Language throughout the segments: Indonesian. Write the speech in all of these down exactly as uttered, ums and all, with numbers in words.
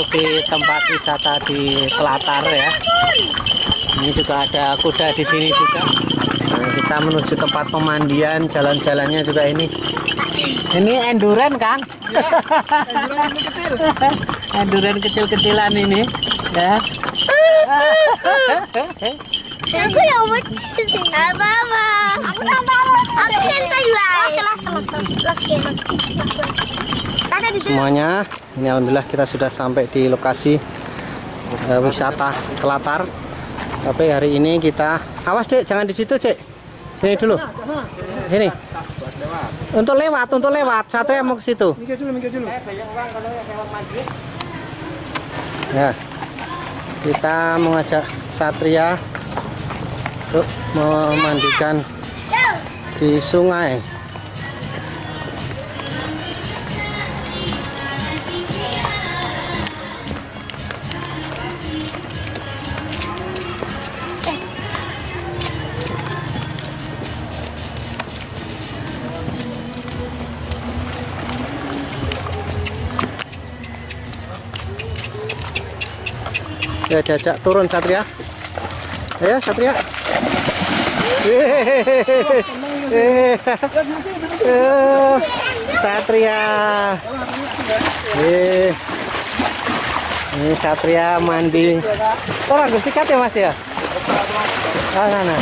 memasuki tempat wisata di Telatar ya. Ini juga ada kuda di sini juga. Nah, kita menuju tempat pemandian, jalan-jalannya juga ini. Ini enduran, Kang. Ya, enduran ini kecil. Enduran kecil-kecilan ini, ya. Aku yang mau apa apa. Aku aku kan kayu. Selas selas selas selas. Semuanya, ini alhamdulillah kita sudah sampai di lokasi uh, wisata Telatar. Tapi hari ini kita, awas Dek, jangan di situ, Cek. Sini dulu. Sini. Untuk lewat, untuk lewat. Satria mau ke situ. Minggir dulu, minggir dulu. Ya. Kita mengajak Satria untuk memandikan di sungai. Ya, diajak turun Satria. Ayo Satria. Hehehe. Satria. Eh. Ini Satria mandi. Orang gue sikat ya Mas ya? Oh, sana.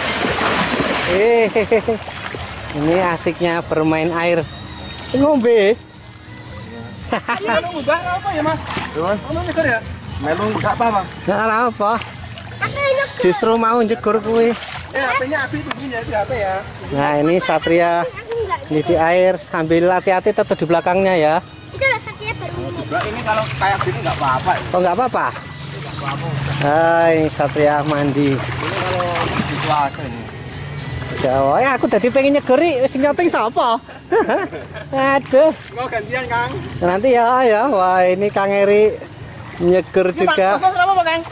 Hehehe. Ini asiknya bermain air. Ngombe. Kalau ubah apa ya Mas? Kamu mikir ya? Melung enggak apa-apa. Enggak apa. Justru mau jegur kuwi. Eh, H P-nya Abi itu punya itu H P ya. Nah, ini Satria ini di air sambil hati-hati tetap di belakangnya ya. Juga ini kalau kayak gini enggak apa-apa. Oh, enggak apa-apa. Hai, Satria mandi. Ini kalau di cuaca ini. Jawa, ya aku tadi pengen nyegeri, wis nyoting sapa? Aduh. Mau gantian, Kang. Nanti ya, ya. Wah, ini Kang Eri nyeger juga. Apa, Kang?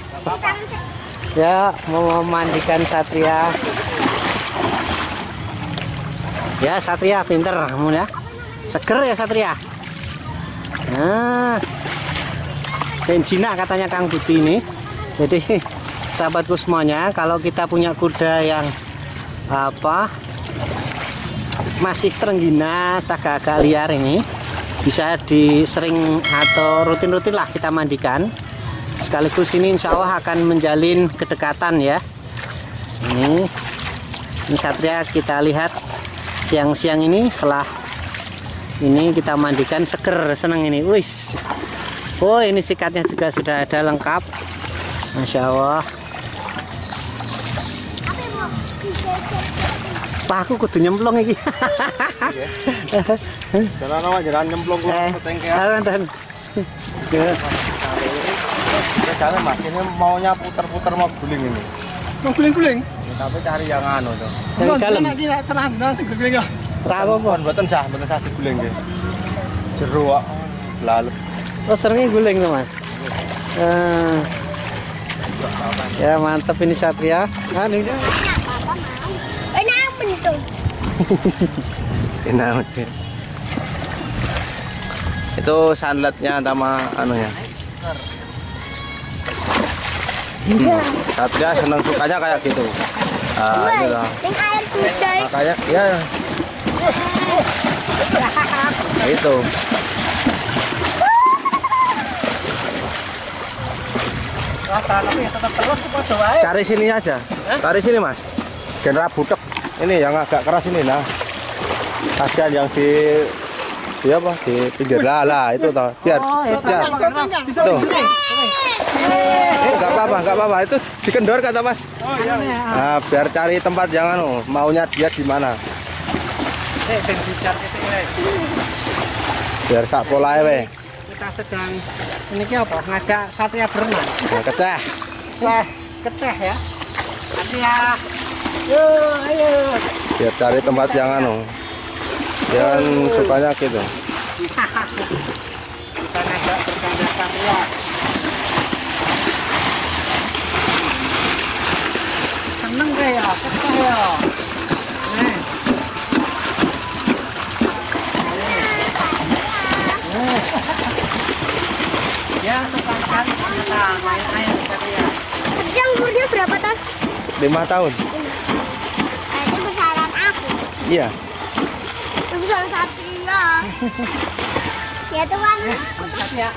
Ya, mau memandikan Satria. Ya, Satria pinter kamu ya. Seger ya Satria. Nah, benjina katanya Kang Budi ini. Jadi sahabatku semuanya, kalau kita punya kuda yang apa masih terengginas, agak-agak liar ini, bisa disering atau rutin-rutin lah kita mandikan. Sekaligus ini insya Allah akan menjalin kedekatan ya. Ini, ini Satria kita lihat siang-siang ini, setelah ini kita mandikan seger, senang ini. Wis. Oh, ini sikatnya juga sudah ada lengkap. Masya Allah. Pak aku kudu nyemplung iki. Jalan awak jalan nyemplung ke tengke. Jalan. Jangan Mas, ini maunya putar-putar mau guling ini. Mau guling-guling? Tapi cari yang anu tuh. Yang dalam. Nek kira cerah benar sing guling ya. Ra apa-apa. Mboten sah, mboten sah diguling nggih. Jero kok lalu. Oh, seringnya guling tuh Mas. Uh, ya mantap ini Satria. Nah, ini Enak bentuk. Enak. Itu sandatnya sama anunya. Hmm. Satria senang sukanya kayak gitu. Ah, ini lah. Yang air putih. Makanya ya. Nah, itu. Cari sini aja. Cari sini Mas. Genre butek. Ini yang agak keras ini nah. Kasihan yang di di apa di pinggir lah lah itu toh. Biar biar. Tuh. Eh, enggak apa-apa, enggak apa-apa. Itu dikendor kata Mas. Oh iya. Nah, biar cari tempat yang anu, maunya dia di mana. Biar sak polae we. kita sedang ini apa? Ngajak Satria berenang. Nah, keceh. Wah, keceh ya. Satria. Yo, ayo. Biar cari tempat yang anu. Yang sukanya gitu. Kita ngajak bercanda Satria. Seneng kayak, keceh ya. Nih. lima tahun. Nanti besaran aku. Iya. Besaran Satria. Ya Tuhan. Ya.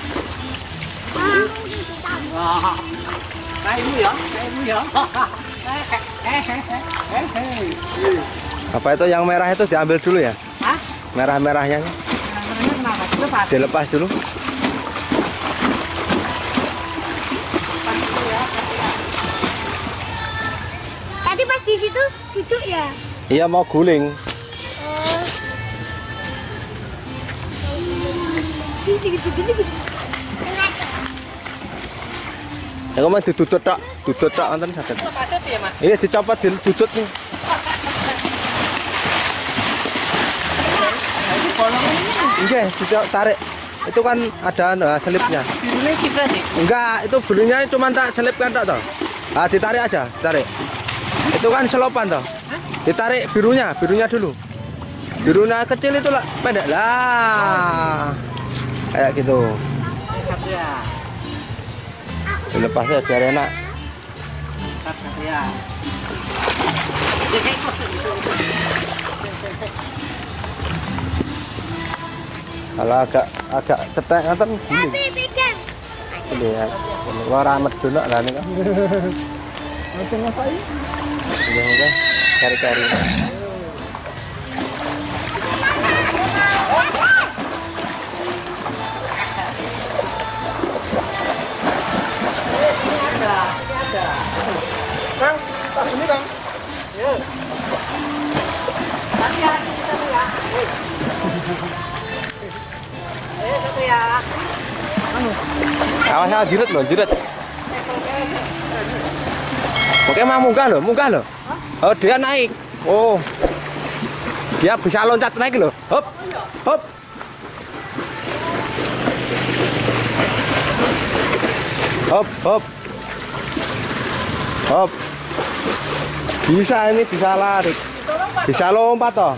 Ah. Kayakmu ya, kayakmu ya. Apa itu yang merah itu diambil dulu ya? Hah? Merah-merahnya Kenapa? Dilepas. dilepas dulu. Tadi pas di situ duduk ya. Iya mau guling. Oh. Ya kok mah didudut tok, dudut tok wonten saged. Patut ya, Mas. Iya dicopot didudut nih. Nggih, dicopot tarik. Itu kan ada nah, selipnya. Birunya iki berarti. Enggak, itu birunya cuma tak selipkan tok toh. Ah, ditarik aja, tarik. Itu kan selopan toh. Ditarik birunya, birunya dulu. Birunya kecil itu lah, pendek lah. Kayak gitu. Satria. Dilepasnya biar enak. Satria. Kalau agak agak cetek ngoten gini. Tapi pegang. Ini ya. Ora medun lah nih kan. Langsung ngapain? Ya udah, cari-cari. Kang, tas ini Kang. Ya. Satria, Satria. Eh, Satria. Awas awas jiret loh, jiret. Oke, mah munggah loh, munggah loh. Oh, dia naik. Oh. Dia bisa loncat naik loh. Hop. Hop. Hop, hop. Hop. Bisa ini bisa lari. Bisa lompat toh.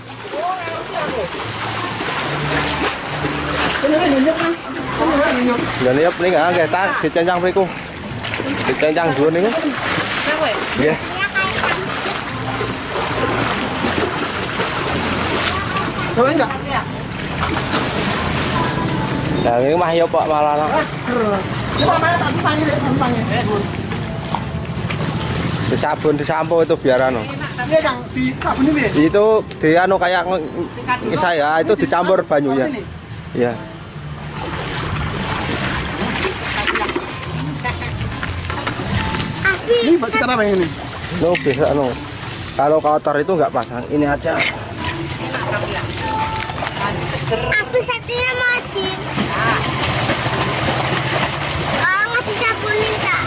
Dan yep nih nggak kita dicencang beriku, dicencang dua nih. Ya. Coba enggak? Nah ini mah yop pak malah. Coba mana tak panggil panggil. Disabun disampo itu biar anu. Iya Kang, di sabun ini. Itu di anu kayak saya itu dicampur banyunya. Iya. Ini buat sikat apa ini? No bisa anu. Kalau kotor itu nggak pasang. Ini aja. Aku satunya mati. Oh, ngasih sabun minta.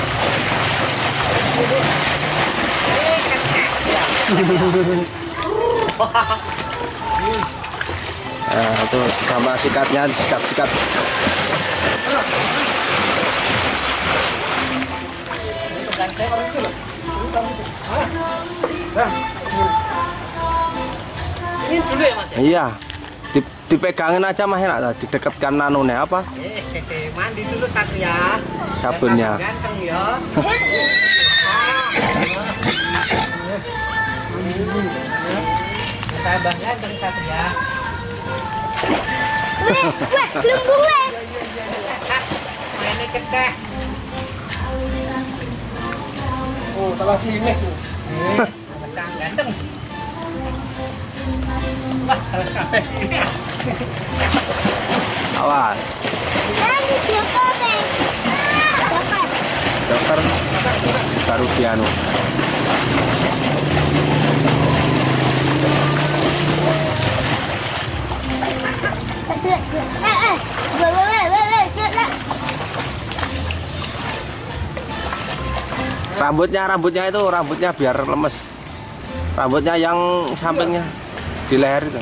Nah, itu sama sikatnya sikat-sikat. Ini dulu ya Mas? Iya. Dip- Dipegangin aja mah enak, didekatkan nanunya apa? Eh, mandi dulu Satria. Sabunnya. Ganteng ya. Tambah ganteng Satria. Weh, weh, lembung weh. Mainnya kecek. Oh, kalau kimis. Eh, ganteng. Wah, kalau sampai ini. Awas. Ini dokter weh. Dokter. Dokter baru piano. Eh, eh. Weh, weh, weh, weh, weh. Rambutnya rambutnya itu rambutnya biar lemes. Rambutnya yang sampingnya di leher itu.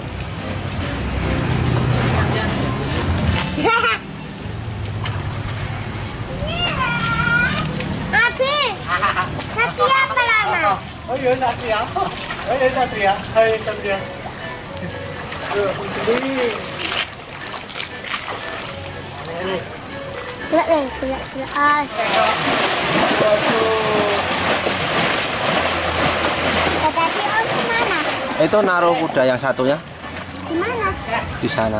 Abi, Satria apa lama? Oh iya Satria. Oh iya Satria. Hai Satria. Aduh, sini. Gerak deh, gerak, gerak. Ah. Waduh. Tadi Om di mana? Itu naruh kuda yang satunya Di mana? di sana.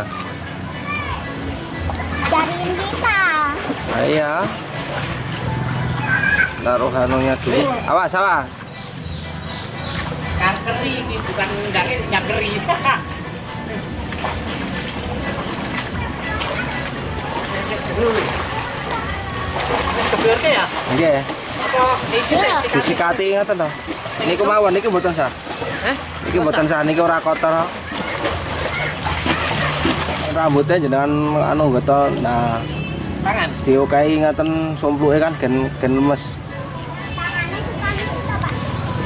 Cariin kita. Nah, iya. Naruh hanunya dulu. Awas, awas. Karkeri ini bukan undangin nyakeri. Kebelarnya ya? Nggih. Apa iki Iya. sik Disikati ngaten to. Niku mawon niki mboten sah. Hah? Niki mboten sah, niki ora kotor. Rambutnya jenengan anu nggoto nah tangan. diokai ngaten sumpluke kan gen gen lemes. Tangannya ke sana kita, Pak.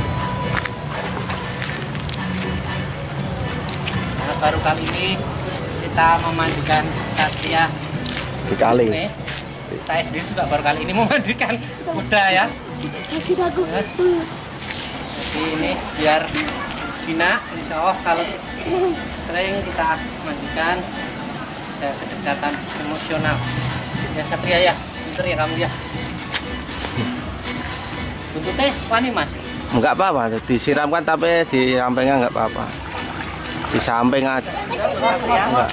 Nah, baru kali ini kita memandikan Satria Dikali. Nih, saya sendiri juga baru kali ini memandikan kuda ya. Masih bagus. Jadi ini biar Dina, insya Allah kalau sering kita mandikan ada kedekatan emosional. Ya Satria ya, pinter ya kamu ya. Buntutnya wani mas. Enggak apa-apa, disiramkan tapi di sampingnya enggak apa-apa. Di samping aja. Satria. Enggak.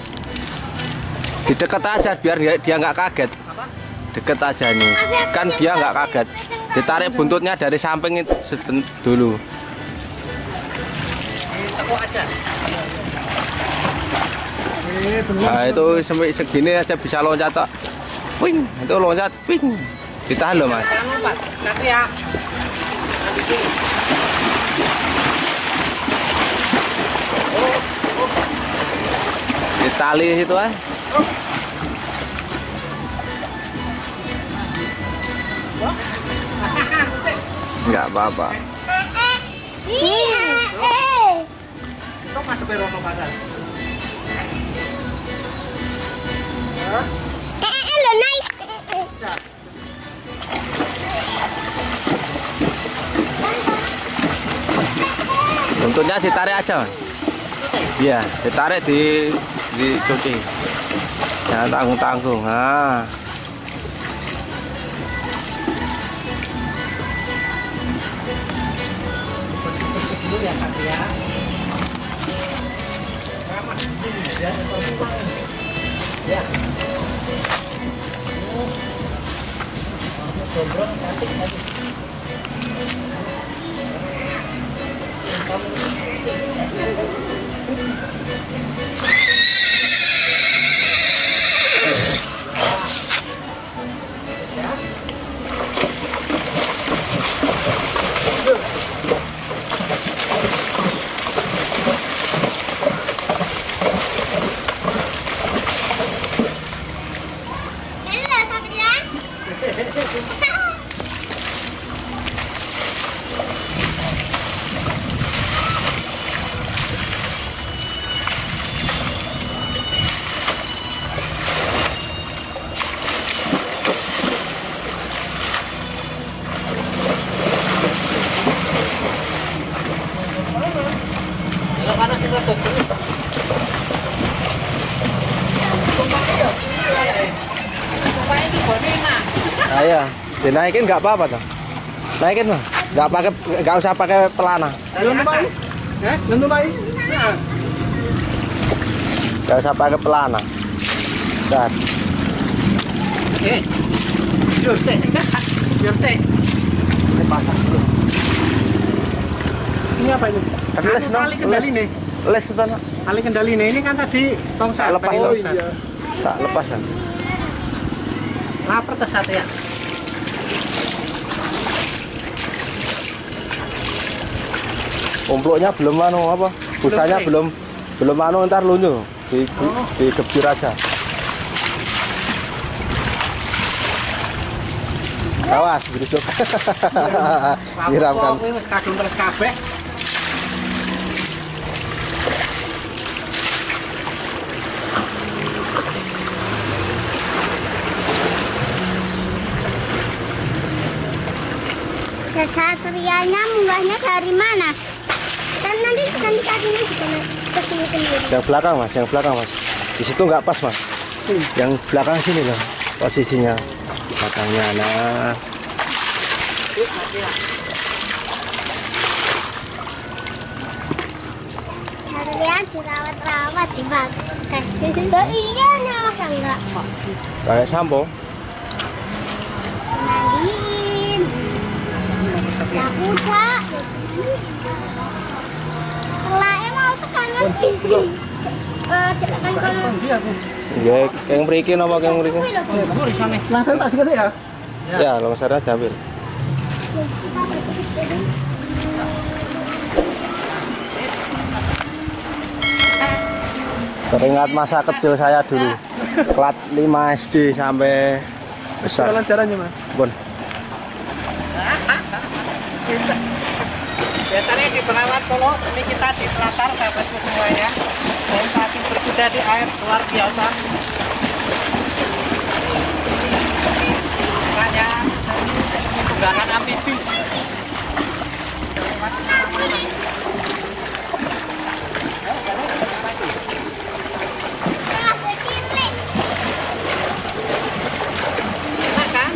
Di dekat aja biar dia, dia nggak kaget. Deket aja nih. Kan dia nggak kaget. Ditarik buntutnya dari samping itu seben- dulu. Tekuk aja. Nah, itu sampai segini aja bisa loncat tok. Wing, itu loncat, wing. Ditahan loh, Mas. Jangan lompat, Satria. Nah, di sini. Di tali situ ah. Enggak apa-apa. Iya. Eh. Tok madhepe rono pasar. Eh, eh, lo naik. Buntutnya ditarik aja, Mas. Iya, ditarik di dicuci. Jangan tanggung-tanggung. Nah. Dulu ya Satria. Ramah. Ya, ya. Gondrong cantik lagi. Halo, Satria. Kalau panas itu tuh. Supaya di bonena. Ayo, dinaikin nggak apa-apa toh. Naikin mah. Nggak pakai nggak usah pakai pelana. Belum Pak. Eh, belum Pak. Nggak usah pakai pelana. Dan Eh. Biar sih. Biar sih. Ini pasang dulu. Ini apa ini? Kan les, no? Kali kendali nih. les itu no? Kali kendali nih. Ini kan tadi tongsat. Lepas, tadi oh, tongsat. iya. Tak lepas kan. Lapar ke Satria. Umpluknya belum anu apa? Busanya kering. belum belum anu ntar lunyu. Di Oh. digebir aja. Awas, berusuk. Nyiramkan. Ini kadung terus kabeh. Satrianya mulanya dari mana? Kan nanti nanti kakinya juga ke sini sendiri. Yang belakang mas, yang belakang mas. Di situ nggak pas mas. Yang belakang sini loh posisinya. Belakangnya nah. Ya dirawat-rawat dipakai. Oh iya masa enggak? Kayak sampo. Mandiin. Ya udah. Kalau emang tekan lagi sih. Eh, tekan kalau Ya, yang mriki napa yang mriki? Langsung tak sih ya. Ya, longsor aja ambil. Teringat masa kecil saya dulu. Kelas lima S D sampai besar. Jalan-jalannya, Mas. Bon. Biasanya di Bengawan Solo, ini kita di Telatar, sahabatku semuanya. Sensasi berkuda di air luar biasa. Makanya tunggangan amfibi. Enak kan?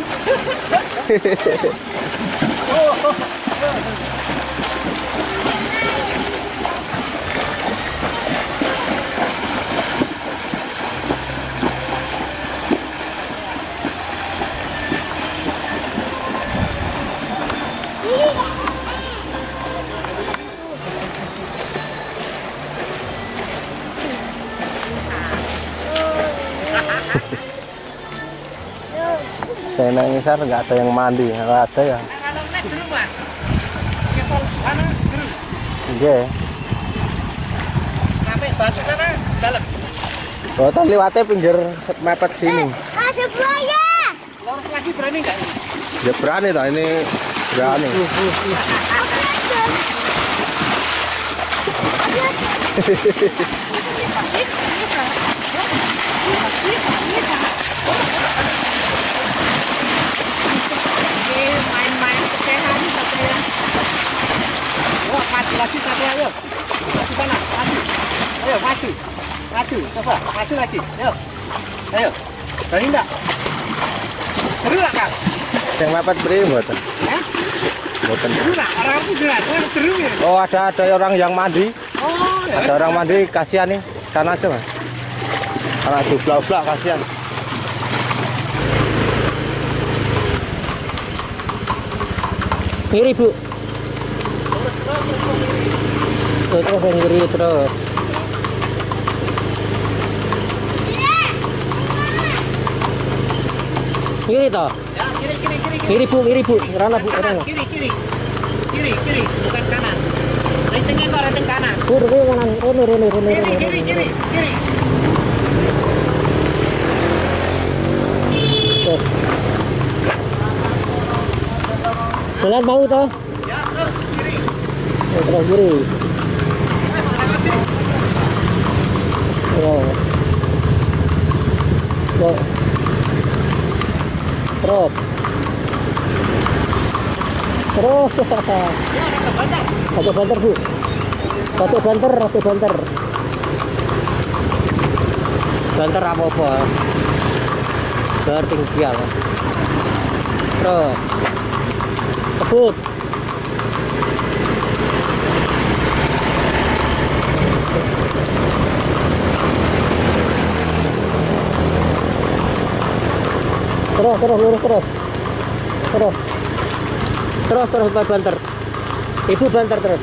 Saya naik ngisar nggak ada yang mandi, kalau ada ya. Iya. Sampai batu sana dalam. Oh, tadi lewatnya pinggir mepet sini. ada buaya. Lurus lagi berani nggak? Ya berani toh ini berani. Ini main-main kesehan Satria. Wah, maju lagi Satria, ayo. Maju sana, maju. Ayo, maju. Maju, coba, maju lagi. Ayo. Ayo. Berani enggak? Seru lah, Kak? Yang mepet beri mboten. Ya? Mboten. Seru lah, orang itu jelas. Orang seru ya. Oh, ada ada orang yang mandi. Oh, ya. Ada orang mandi, kasihan nih. Sana aja, Mas. Anak jublak-jublak kasihan. Kiri, Bu. Tuh, terus yang kiri terus. Kiri toh? Ya, kiri, kiri, kiri. Kiri, Bu, kiri, Bu. Rana, Bu, Kanan, rana. kiri, kiri. Kiri, kiri, bukan kanan. Ratingnya kok rating kanan. Bu, rene kanan. Rene, rene, rene, Kiri, rene. kiri, kiri, kiri. Tuh. Jalan mau toh? Ya, terus kiri. Oh, terus kiri. Ya. Ya. Terus. Terus. Satu banter, Bu. Satu banter, satu banter. Banter apa-apa. Bertinggal. Terus. Kebut. Terus, terus, lurus terus. Terus. Terus, terus, banter. Ibu banter terus.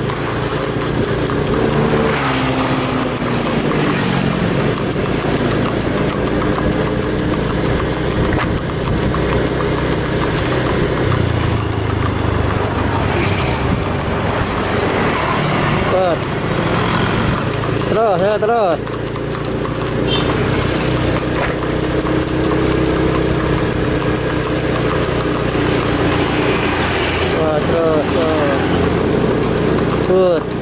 Terus. Terus, ya, terus. Wah, terus, terus. Good.